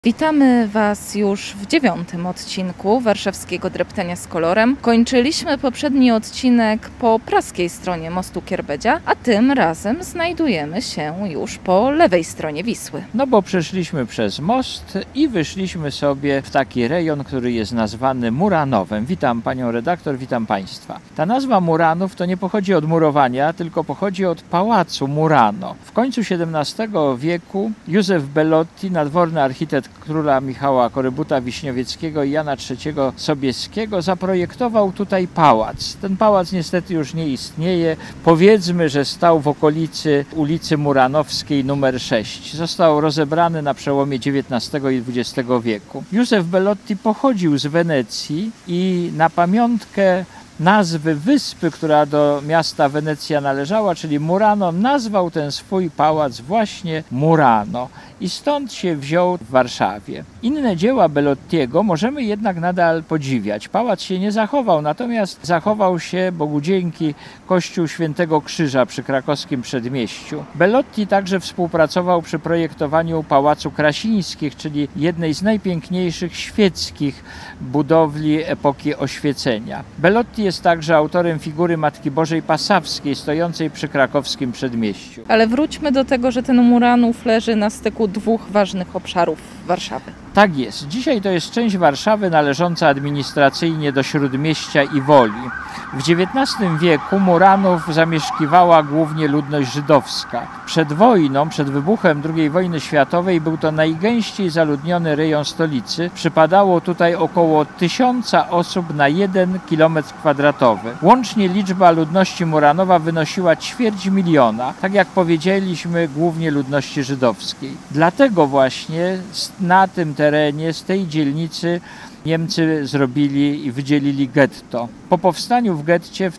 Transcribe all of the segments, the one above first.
Witamy Was już w 9. odcinku warszawskiego Dreptania z kolorem. Kończyliśmy poprzedni odcinek po praskiej stronie mostu Kierbedzia, a tym razem znajdujemy się już po lewej stronie Wisły. No bo przeszliśmy przez most i wyszliśmy sobie w taki rejon, który jest nazwany Muranowem. Witam Panią redaktor, witam Państwa. Ta nazwa Muranów to nie pochodzi od murowania, tylko pochodzi od pałacu Murano. W końcu XVII wieku Józef Bellotti, nadworny architekt króla Michała Korybuta-Wiśniowieckiego i Jana III Sobieskiego, zaprojektował tutaj pałac. Ten pałac niestety już nie istnieje. Powiedzmy, że stał w okolicy ulicy Muranowskiej nr 6. Został rozebrany na przełomie XIX i XX wieku. Józef Bellotti pochodził z Wenecji i na pamiątkę nazwy wyspy, która do miasta Wenecja należała, czyli Murano, nazwał ten swój pałac właśnie Murano i stąd się wziął w Warszawie. Inne dzieła Bellottiego możemy jednak nadal podziwiać. Pałac się nie zachował, natomiast zachował się, Bogu dzięki, kościół Świętego Krzyża przy krakowskim Przedmieściu. Bellotti także współpracował przy projektowaniu Pałacu Krasińskich, czyli jednej z najpiękniejszych świeckich budowli epoki Oświecenia. Bellotti jest także autorem figury Matki Bożej Pasawskiej, stojącej przy krakowskim Przedmieściu. Ale wróćmy do tego, że ten Muranów leży na styku dwóch ważnych obszarów Warszawy. Tak jest. Dzisiaj to jest część Warszawy należąca administracyjnie do Śródmieścia i Woli. W XIX wieku Muranów zamieszkiwała głównie ludność żydowska. Przed wojną, przed wybuchem II wojny światowej był to najgęściej zaludniony rejon stolicy. Przypadało tutaj około 1000 osób na 1 km². Łącznie liczba ludności Muranowa wynosiła 250 000, tak jak powiedzieliśmy, głównie ludności żydowskiej. Dlatego właśnie na tym terenie, z tej dzielnicy Niemcy zrobili i wydzielili getto. Po powstaniu w getcie w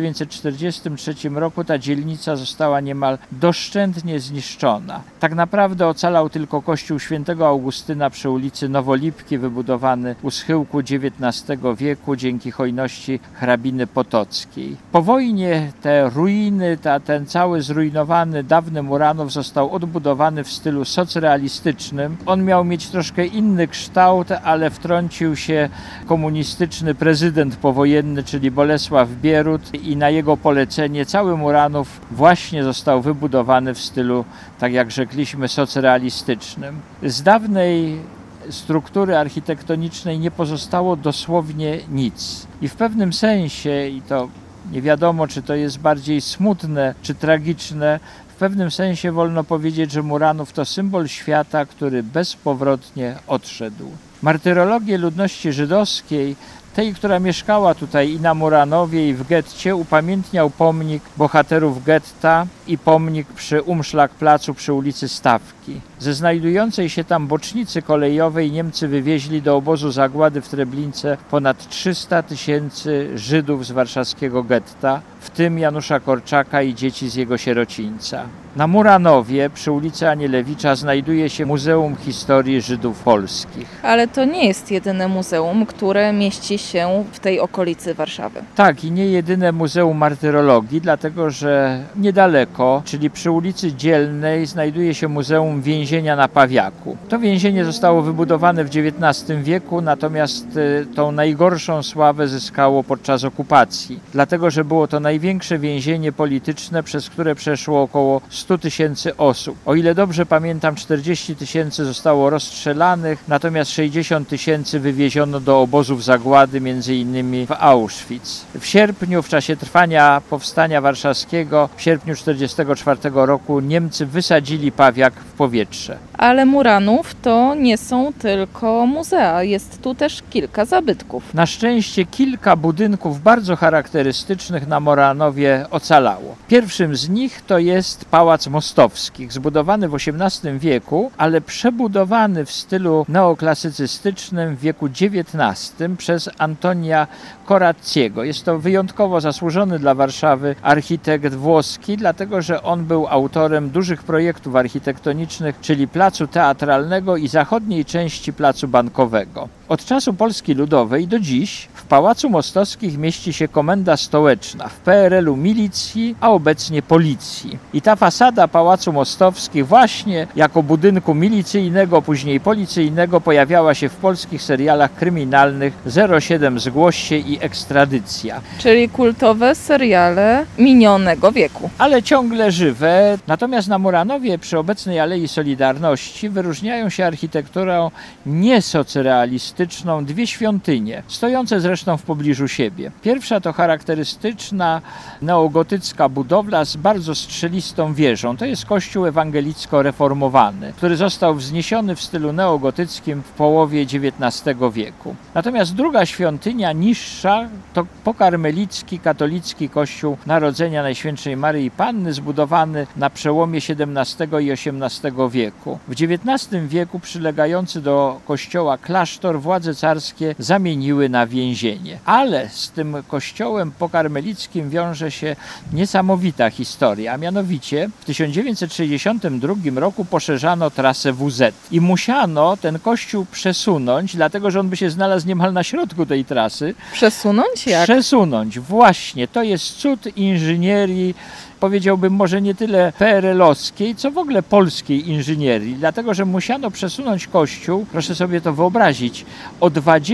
1943 roku ta dzielnica została niemal doszczętnie zniszczona. Tak naprawdę ocalał tylko kościół świętego Augustyna przy ulicy Nowolipki, wybudowany u schyłku XIX wieku dzięki hojności hrabiny Potockiej. Po wojnie te ruiny, ten cały zrujnowany dawny Muranów został odbudowany w stylu socrealistycznym. On miał mieć troszkę inny kształt, ale wtrącił się komunistyczny prezydent powojenny, czyli Bolesław Bierut, i na jego polecenie cały Muranów właśnie został wybudowany w stylu, tak jak rzekliśmy, socrealistycznym. Z dawnej struktury architektonicznej nie pozostało dosłownie nic. I w pewnym sensie, i to nie wiadomo, czy to jest bardziej smutne, czy tragiczne, w pewnym sensie wolno powiedzieć, że Muranów to symbol świata, który bezpowrotnie odszedł. Martyrologię ludności żydowskiej, tej, która mieszkała tutaj i na Muranowie, i w getcie, upamiętniał pomnik bohaterów getta i pomnik przy Umschlagplacu przy ulicy Stawki. Ze znajdującej się tam bocznicy kolejowej Niemcy wywieźli do obozu zagłady w Treblince ponad 300 000 Żydów z warszawskiego getta, w tym Janusza Korczaka i dzieci z jego sierocińca. Na Muranowie przy ulicy Anielewicza znajduje się Muzeum Historii Żydów Polskich. Ale to nie jest jedyne muzeum, które mieści się w tej okolicy Warszawy. Tak, i nie jedyne Muzeum Martyrologii, dlatego że niedaleko, czyli przy ulicy Dzielnej, znajduje się Muzeum Więzienia na Pawiaku. To więzienie zostało wybudowane w XIX wieku, natomiast tą najgorszą sławę zyskało podczas okupacji, dlatego że było to największe więzienie polityczne, przez które przeszło około 100 000 osób. O ile dobrze pamiętam, 40 000 zostało rozstrzelanych, natomiast 60 000 wywieziono do obozów zagłady, między innymi w Auschwitz. W sierpniu, w czasie trwania powstania warszawskiego, w sierpniu 1944 roku Niemcy wysadzili Pawiak w powietrze. Ale Muranów to nie są tylko muzea, jest tu też kilka zabytków. Na szczęście kilka budynków bardzo charakterystycznych na Muranowie ocalało. Pierwszym z nich to jest Pałac Mostowskich, zbudowany w XVIII wieku, ale przebudowany w stylu neoklasycystycznym w wieku XIX przez Antonia Corazziego. Jest to wyjątkowo zasłużony dla Warszawy architekt włoski, dlatego że on był autorem dużych projektów architektonicznych, czyli Placu Teatralnego i zachodniej części Placu Bankowego. Od czasu Polski Ludowej do dziś w Pałacu Mostowskich mieści się komenda stołeczna, w PRL-u milicji, a obecnie policji. I ta fasada Pałacu Mostowskich właśnie jako budynku milicyjnego, później policyjnego pojawiała się w polskich serialach kryminalnych 07 Zgłoś się i Ekstradycja. Czyli kultowe seriale minionego wieku. Ale ciągle żywe. Natomiast na Muranowie przy obecnej Alei Solidarności wyróżniają się architekturą niesocrealistyczną dwie świątynie, stojące zresztą w pobliżu siebie. Pierwsza to charakterystyczna neogotycka budowla z bardzo strzelistą wieżą. To jest kościół ewangelicko-reformowany, który został wzniesiony w stylu neogotyckim w połowie XIX wieku. Natomiast druga świątynia, niższa, to pokarmelicki katolicki kościół Narodzenia Najświętszej Maryi Panny, zbudowany na przełomie XVII i XVIII wieku. W XIX wieku przylegający do kościoła klasztor władze carskie zamieniły na więzienie. Ale z tym kościołem pokarmelickim wiąże się niesamowita historia, a mianowicie w 1962 roku poszerzano trasę WZ i musiano ten kościół przesunąć, dlatego że on by się znalazł niemal na środku tej trasy. Przesunąć jak? Przesunąć, właśnie. To jest cud inżynierii, powiedziałbym może nie tyle PRL-owskiej, co w ogóle polskiej inżynierii, dlatego że musiano przesunąć kościół, proszę sobie to wyobrazić, o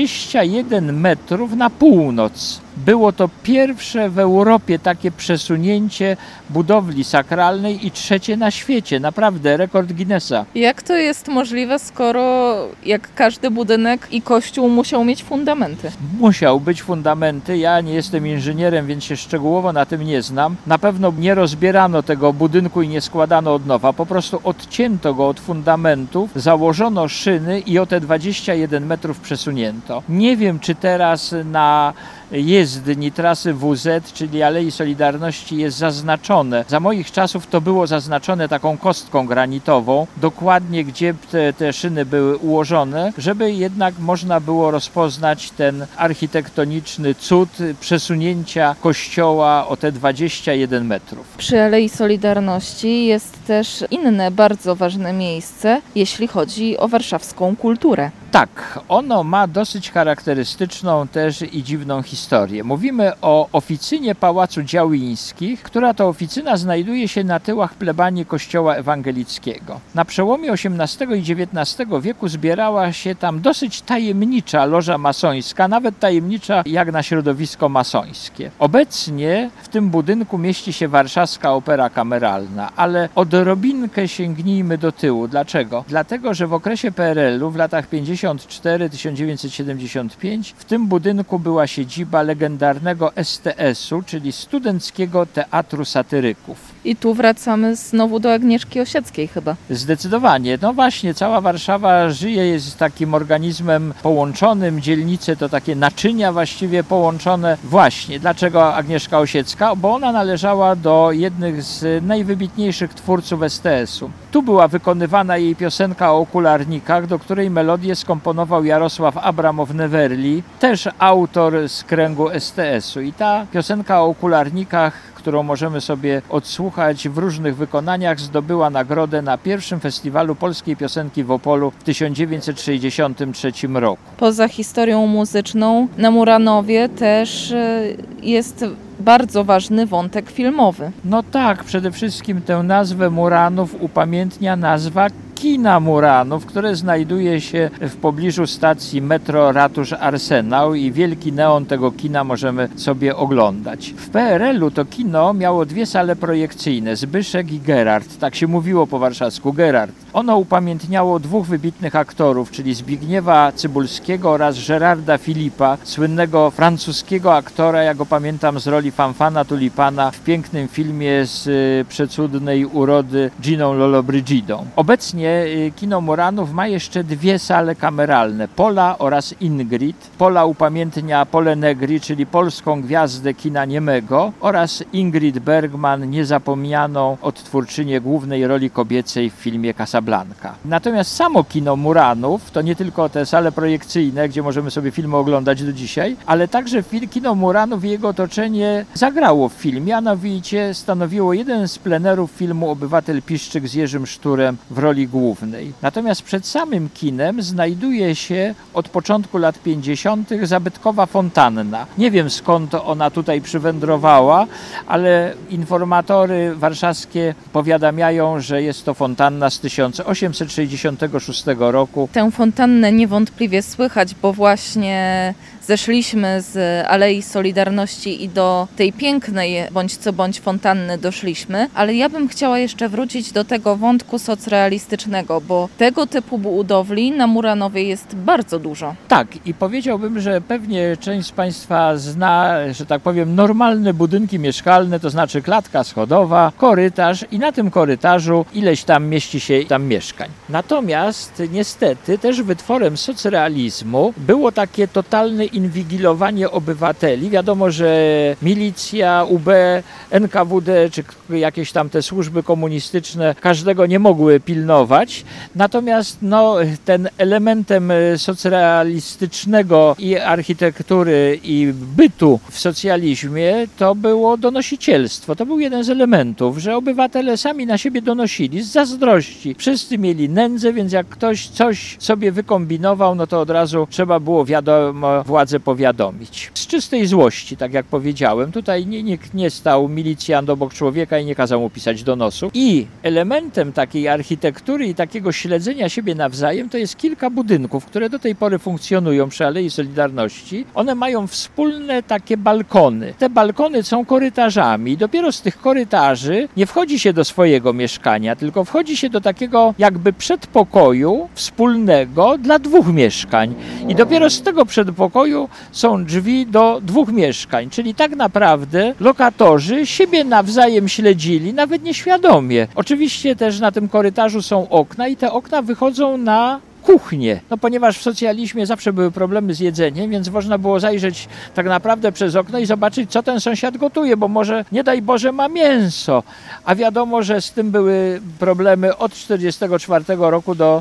21 metrów na północ. Było to pierwsze w Europie takie przesunięcie budowli sakralnej i trzecie na świecie. Naprawdę rekord Guinnessa. Jak to jest możliwe, skoro jak każdy budynek i kościół musiał mieć fundamenty? Musiał być fundamenty. Ja nie jestem inżynierem, więc się szczegółowo na tym nie znam. Na pewno nie rozbierano tego budynku i nie składano od nowa. Po prostu odcięto go od fundamentów, założono szyny i o te 21 metrów przesunięto. Nie wiem, czy teraz na jezdni trasy WZ, czyli Alei Solidarności, jest zaznaczone. Za moich czasów to było zaznaczone taką kostką granitową, dokładnie gdzie te szyny były ułożone, żeby jednak można było rozpoznać ten architektoniczny cud przesunięcia kościoła o te 21 metrów. Przy Alei Solidarności jest też inne bardzo ważne miejsce, jeśli chodzi o warszawską kulturę. Tak, ono ma dosyć charakterystyczną też i dziwną historię. Mówimy o oficynie Pałacu Działińskich, która to oficyna znajduje się na tyłach plebanii Kościoła Ewangelickiego. Na przełomie XVIII i XIX wieku zbierała się tam dosyć tajemnicza loża masońska, nawet tajemnicza jak na środowisko masońskie. Obecnie w tym budynku mieści się Warszawska Opera Kameralna, ale odrobinkę sięgnijmy do tyłu. Dlaczego? Dlatego, że w okresie PRL-u w latach 1954-1975 w tym budynku była siedziba legendarnego STS-u, czyli Studenckiego Teatru Satyryków. I tu wracamy znowu do Agnieszki Osieckiej chyba. Zdecydowanie. No właśnie, cała Warszawa żyje, jest takim organizmem połączonym, dzielnice to takie naczynia właściwie połączone. Właśnie, dlaczego Agnieszka Osiecka? Bo ona należała do jednych z najwybitniejszych twórców STS-u. Tu była wykonywana jej piosenka o okularnikach, do której melodię skomponował Jarosław Abramow-Newerli, też autor z kręgu STS-u. I ta piosenka o okularnikach, którą możemy sobie odsłuchać w różnych wykonaniach, zdobyła nagrodę na pierwszym festiwalu polskiej piosenki w Opolu w 1963 roku. Poza historią muzyczną na Muranowie też jest bardzo ważny wątek filmowy. No tak, przede wszystkim tę nazwę Muranów upamiętnia nazwa kina Muranów, które znajduje się w pobliżu stacji metro Ratusz Arsenał i wielki neon tego kina możemy sobie oglądać. W PRL-u to kino miało dwie sale projekcyjne, Zbyszek i Gerard, tak się mówiło po warszawsku, Gerard. Ono upamiętniało dwóch wybitnych aktorów, czyli Zbigniewa Cybulskiego oraz Gerarda Filipa, słynnego francuskiego aktora, ja go pamiętam z roli Fanfana Tulipana w pięknym filmie z przecudnej urody Giną Lollobrigidą. Obecnie kino Muranów ma jeszcze dwie sale kameralne, Pola oraz Ingrid. Pola upamiętnia Polę Negri, czyli polską gwiazdę kina niemego, oraz Ingrid Bergman, niezapomnianą odtwórczynię głównej roli kobiecej w filmie Casablanca. Casablanca. Natomiast samo kino Muranów, to nie tylko te sale projekcyjne, gdzie możemy sobie filmy oglądać do dzisiaj, ale także kino Muranów i jego otoczenie zagrało w filmie, a mianowicie stanowiło jeden z plenerów filmu Obywatel Piszczyk z Jerzym Szturem w roli głównej. Natomiast przed samym kinem znajduje się od początku lat 50. zabytkowa fontanna. Nie wiem, skąd ona tutaj przywędrowała, ale informatory warszawskie powiadamiają, że jest to fontanna z 1866 roku. Tę fontannę niewątpliwie słychać, bo właśnie zeszliśmy z Alei Solidarności i do tej pięknej bądź co bądź fontanny doszliśmy, ale ja bym chciała jeszcze wrócić do tego wątku socrealistycznego, bo tego typu budowli na Muranowie jest bardzo dużo. Tak, i powiedziałbym, że pewnie część z Państwa zna, że tak powiem, normalne budynki mieszkalne, to znaczy klatka schodowa, korytarz i na tym korytarzu ileś tam mieści się tam mieszkań. Natomiast niestety też wytworem socrealizmu było takie totalne inwigilowanie obywateli. Wiadomo, że milicja, UB, NKWD czy jakieś tam te służby komunistyczne każdego nie mogły pilnować. Natomiast ten elementem socrealistycznego i architektury i bytu w socjalizmie to było donosicielstwo. To był jeden z elementów, że obywatele sami na siebie donosili z zazdrości. Wszyscy mieli nędzę, więc jak ktoś coś sobie wykombinował, no to od razu trzeba było władzę powiadomić. Z czystej złości, tak jak powiedziałem, tutaj nikt nie stał milicjant obok człowieka i nie kazał mu pisać donosu. I elementem takiej architektury i takiego śledzenia siebie nawzajem to jest kilka budynków, które do tej pory funkcjonują przy Alei Solidarności. One mają wspólne takie balkony. Te balkony są korytarzami i dopiero z tych korytarzy nie wchodzi się do swojego mieszkania, tylko wchodzi się do takiego jakby przedpokoju wspólnego dla dwóch mieszkań. I dopiero z tego przedpokoju są drzwi do dwóch mieszkań, czyli tak naprawdę lokatorzy siebie nawzajem śledzili, nawet nieświadomie. Oczywiście też na tym korytarzu są okna i te okna wychodzą na kuchnię. Ponieważ w socjalizmie zawsze były problemy z jedzeniem, więc można było zajrzeć tak naprawdę przez okno i zobaczyć, co ten sąsiad gotuje, bo może, nie daj Boże, ma mięso. A wiadomo, że z tym były problemy od 1944 roku do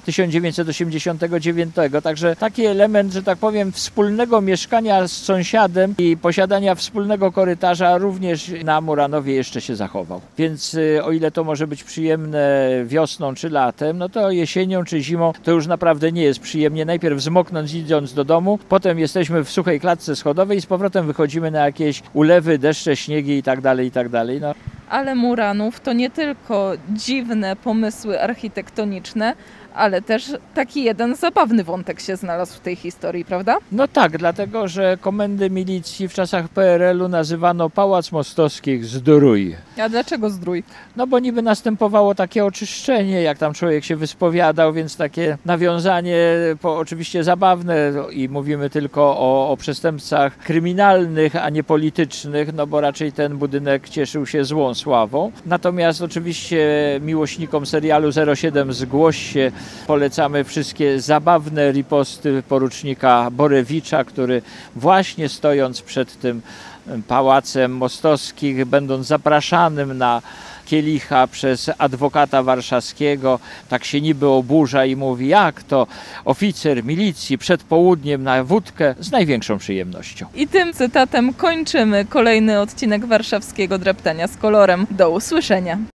1989. Także taki element, że tak powiem, wspólnego mieszkania z sąsiadem i posiadania wspólnego korytarza również na Muranowie jeszcze się zachował. Więc o ile to może być przyjemne wiosną czy latem, no to jesienią czy zimą to już naprawdę nie jest przyjemnie. Najpierw zmoknąć idąc do domu, potem jesteśmy w suchej klatce schodowej i z powrotem wychodzimy na jakieś ulewy, deszcze, śniegi i tak dalej, i tak dalej. Ale Muranów to nie tylko dziwne pomysły architektoniczne, ale też taki jeden zabawny wątek się znalazł w tej historii, prawda? No tak, dlatego że komendy milicji w czasach PRL-u nazywano Pałac Mostowskich Zdrój. A dlaczego Zdrój? No bo niby następowało takie oczyszczenie, jak tam człowiek się wyspowiadał, więc takie nawiązanie oczywiście zabawne i mówimy tylko o przestępcach kryminalnych, a nie politycznych, no bo raczej ten budynek cieszył się złą sławą. Natomiast oczywiście miłośnikom serialu 07 Zgłoś się polecamy wszystkie zabawne riposty porucznika Borewicza, który właśnie stojąc przed tym Pałacem Mostowskich, będąc zapraszanym na kielicha przez adwokata warszawskiego, tak się niby oburza i mówi, jak to oficer milicji przed południem na wódkę, z największą przyjemnością. I tym cytatem kończymy kolejny odcinek warszawskiego Dreptania z kolorem. Do usłyszenia.